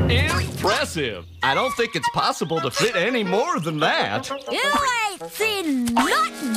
Impressive. I don't think it's possible to fit any more than that. You ain't seen nothing